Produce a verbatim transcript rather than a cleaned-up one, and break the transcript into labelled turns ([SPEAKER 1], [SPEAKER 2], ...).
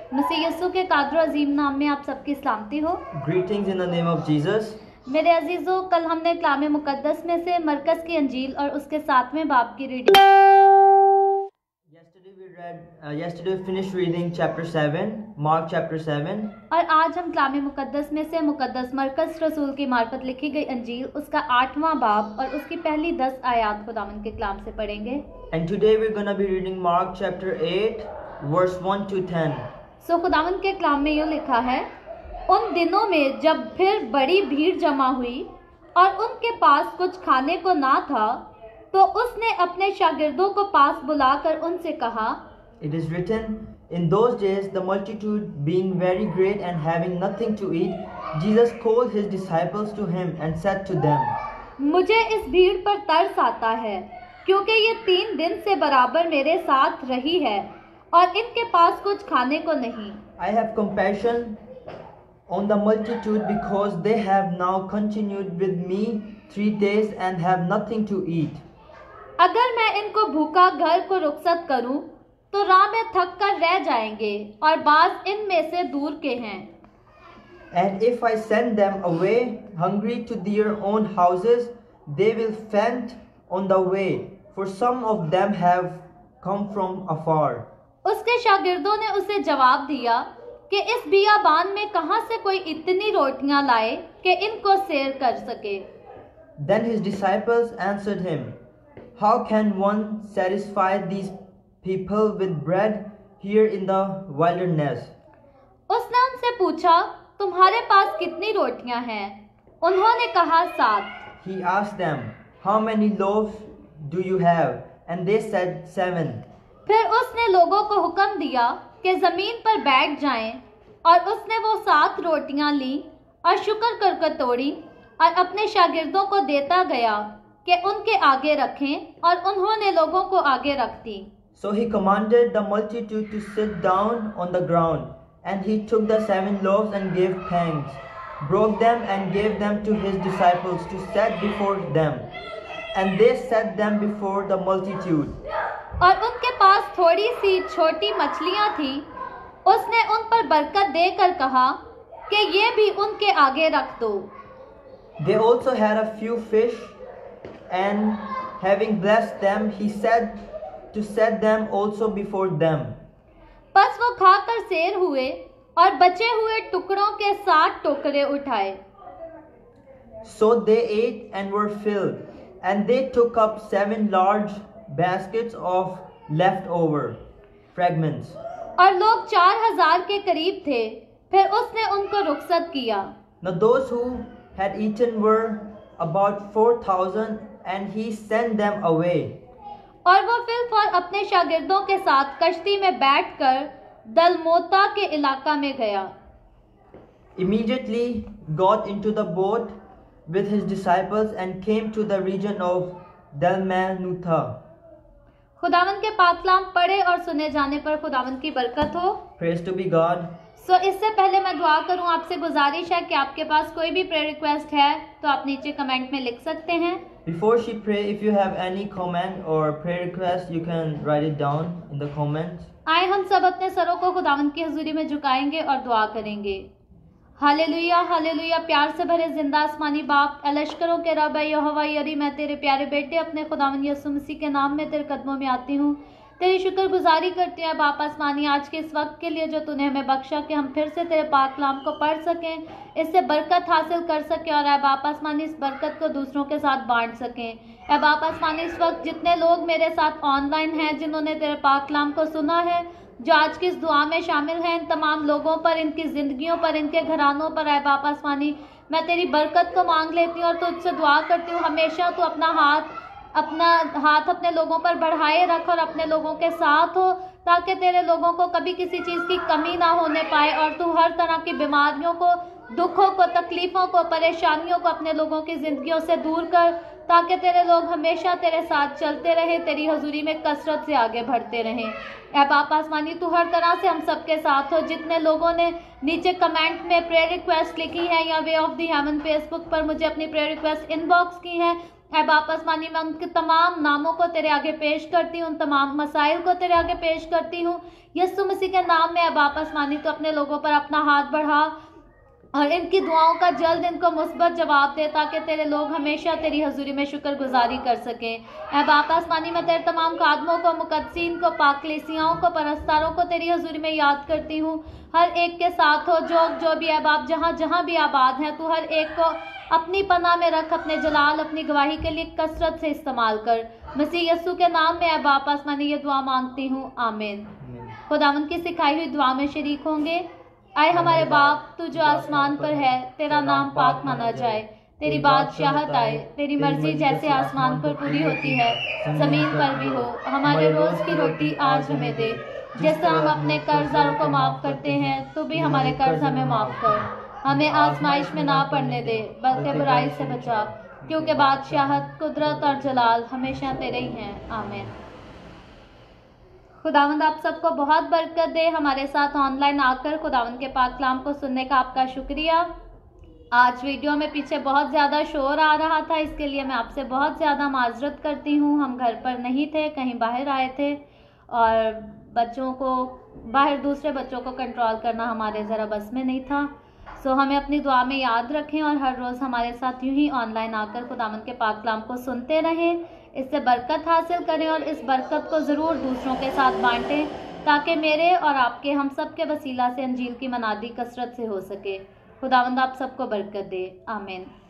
[SPEAKER 1] मसीह यीशु के कादर अजीम नाम में आप सबकी सलामती हो।
[SPEAKER 2] Greetings in the name of Jesus.
[SPEAKER 1] मेरे अजीजों, कल हमने कलाम मुकद्दस में से मरकस की अंजील और उसके सातवें बाब की reading.
[SPEAKER 2] Yesterday we read. Uh, yesterday we finished reading chapter seven, Mark chapter seven.
[SPEAKER 1] और आज हम कलाम मुकद्दस में से मुकद्दस मरकस रसूल की मार्फत लिखी गई अंजील उसका आठवां बाब और उसकी पहली दस आयात खुदावंद के कलाम से पढ़ेंगे।
[SPEAKER 2] And today we're gonna be reading Mark chapter eight, verse one to ten.
[SPEAKER 1] सो खुदावंद के कलाम में यूँ लिखा है, उन दिनों में जब फिर बड़ी भीड़ जमा हुई और उनके पास कुछ खाने को ना था, तो उसने अपने शागिर्दों को पास बुलाकर उनसे कहा,
[SPEAKER 2] It is written, in those days the multitude being very great and having nothing to eat, Jesus called his disciples to him and said to them,
[SPEAKER 1] मुझे इस भीड़ पर तरस आता है, क्योंकि ये तीन दिन से बराबर मेरे साथ रही है और इनके पास कुछ खाने को नहीं।
[SPEAKER 2] I have compassion on the multitude because they have now continued with me three days and have nothing to eat.
[SPEAKER 1] अगर मैं इनको भूखा घर को रुखसत करूं, तो राह में थक कर रह जाएंगे और बाज इनमें से दूर के हैं।
[SPEAKER 2] And if I send them away hungry to their own houses, they will faint on the way, for some of them have come from afar.
[SPEAKER 1] उसके शागिर्दों ने उसे जवाब दिया कि इस बियाबान में कहां से कोई इतनी रोटियां लाए कि इनको सैर कर सके।
[SPEAKER 2] Then his disciples answered him, How can one satisfy these people with bread here in the wilderness?
[SPEAKER 1] उसने उनसे पूछा, तुम्हारे पास कितनी रोटियां हैं? उन्होंने कहा, सात।
[SPEAKER 2] He asked them, How many loaves do you have? And they said, Seven.
[SPEAKER 1] फिर उसने लोगों को हुक्म दिया कि जमीन पर बैठ जाएं, और उसने वो सात रोटियां ली और शुक्र कर कर तोड़ी और अपने शागिर्दों को देता गया कि उनके आगे रखें, और उन्होंने लोगों को आगे रख दी।
[SPEAKER 2] So he commanded the multitude to sit down on the ground, and he took the seven loaves and gave thanks, broke them and gave them to his disciples to set before them, and they set them before the multitude.
[SPEAKER 1] और उनके पास थोड़ी सी छोटी मछलियां थी। उसने उन पर बरकत देकर कहा कि ये भी उनके आगे रख दो।
[SPEAKER 2] They also had a few fish, and having blessed them, he said to set them also before them.
[SPEAKER 1] बस वो खाकर सैर हुए और बचे हुए टुकड़ों के सात टोकरे उठाए।
[SPEAKER 2] So they ate and were filled, and they took up seven large baskets of leftover fragments.
[SPEAKER 1] और लोग चार हजार के करीब थे। फिर उसने उनको रुखसत किया।
[SPEAKER 2] Now those who had eaten were about four thousand, and he sent them away.
[SPEAKER 1] और वो फिलफौर अपने शागिर्दों के साथ कश्ती में बैठकर दलमोता के इलाका में गया।
[SPEAKER 2] Immediately got into the boat with his disciples and came to the region of Dalmanutha.
[SPEAKER 1] खुदावंद के पाक कलाम पढ़े और सुने जाने पर खुदावंद की बरकत हो।
[SPEAKER 2] Praise to be God.
[SPEAKER 1] So so, इससे पहले मैं दुआ करूं, आपसे गुजारिश है कि आपके पास कोई भी प्रेयर रिक्वेस्ट है तो आप नीचे कमेंट में लिख सकते हैं।
[SPEAKER 2] Before she pray, if you have any comment or prayer request, you can write it down in the comments.
[SPEAKER 1] आए हम सब अपने सरों को खुदावंद की हुजूरी में झुकाएंगे और दुआ करेंगे। Hallelujah, hallelujah. प्यार से भरे जिंदा आसमानी बाप, लश्करों के रब यहोवा यरी, मैं तेरे प्यारे बेटे अपने खुदावंद यीशु मसीह के नाम में तेरे कदमों में आती हूँ। तेरी शुक्रगुजारी करती है बाप आसमानी, आज के इस वक्त के लिए जो तूने हमें बख्शा कि हम फिर से तेरे पाक कलाम को पढ़ सकें, इससे बरकत हासिल कर सकें और ऐ बाप आसमानी इस बरकत को दूसरों के साथ बांट सकें। ऐ बाप आसमानी इस वक्त जितने लोग मेरे साथ ऑनलाइन हैं, जिन्होंने तेरे पाक कलाम को सुना है, जो आज की इस दुआ में शामिल हैं, इन तमाम लोगों पर, इनकी ज़िंदगियों पर, इनके घरानों पर ऐ बाप आसमानी मैं तेरी बरकत को मांग लेती हूँ और तुझसे दुआ करती हूँ, हमेशा तू अपना हाथ अपना हाथ अपने लोगों पर बढ़ाए रख और अपने लोगों के साथ हो, ताकि तेरे लोगों को कभी किसी चीज़ की कमी ना होने पाए और तू हर तरह की बीमारियों को, दुखों को, तकलीफ़ों को, परेशानियों को अपने लोगों की ज़िंदगियों से दूर कर, ताकि तेरे लोग हमेशा तेरे साथ चलते रहें, तेरी हजूरी में कसरत से आगे बढ़ते रहें। ऐ बाप आसमानी तू हर तरह से हम सबके साथ हो। जितने लोगों ने नीचे कमेंट में प्रेयर रिक्वेस्ट लिखी है या way of the heaven Facebook पर मुझे अपनी प्रेयर रिक्वेस्ट इनबॉक्स की है, ऐ बाप आसमानी मैं उनके तमाम नामों को तेरे आगे पेश करती हूँ, उन तमाम मसाइल को तेरे आगे पेश करती हूँ यीशु मसीह के नाम में अब आप आसमानी तो अपने लोगों पर अपना हाथ बढ़ा और इनकी दुआओं का जल्द इनको मुस्बत जवाब दे, ताकि तेरे लोग हमेशा तेरी हजूरी में शुक्रगुजारी कर सकें। ऐ बाप आसमानी, मैं तेरे तमाम खादमों को, मुकद्दसीन को, पाकलेसियाओं को, परस्तारों को तेरी हजूरी में याद करती हूँ। हर एक के साथ हो, जो जो भी है बाप, जहाँ जहाँ भी आबाद हैं, तू हर एक को अपनी पनाह में रख, अपने जलाल, अपनी गवाही के लिए कसरत से इस्तेमाल कर। मसीह यीशु के नाम में ऐ बाप आसमानी ये दुआ मांगती हूँ, आमीन। खुदावंद की सिखाई हुई दुआ में शरीक होंगे। आए हमारे बाप, तू जो आसमान पर है, तेरा नाम पाक माना जाए, तेरी बादशाहत आए, तेरी मर्जी जैसे आसमान पर पूरी होती है जमीन पर भी हो। हमारे रोज की रोटी आज हमें दे, जैसे हम अपने कर्जदारों को माफ करते हैं, तू भी हमारे कर्ज हमें माफ कर। हमें आजमाइश में ना पड़ने दे, बल्कि बुराई से बचा, क्योंकि बादशाहत, कुदरत और जलाल हमेशा तेरे ही हैं, आमीन। खुदावंद आप सबको बहुत बरकत दे। हमारे साथ ऑनलाइन आकर खुदावंद के पाक कलाम को सुनने का आपका शुक्रिया। आज वीडियो में पीछे बहुत ज़्यादा शोर आ रहा था, इसके लिए मैं आपसे बहुत ज़्यादा माजरत करती हूँ। हम घर पर नहीं थे, कहीं बाहर आए थे और बच्चों को बाहर दूसरे बच्चों को कंट्रोल करना हमारे ज़रा बस में नहीं था। सो हमें अपनी दुआ में याद रखें और हर रोज़ हमारे साथ यूँ ही ऑनलाइन आकर खुदावंद के पाक कलाम को सुनते रहें, इससे बरकत हासिल करें और इस बरकत को ज़रूर दूसरों के साथ बांटें, ताकि मेरे और आपके, हम सब के वसीला से अंजील की मनादी कसरत से हो सके। खुदावंद आप सबको बरकत दे, आमीन।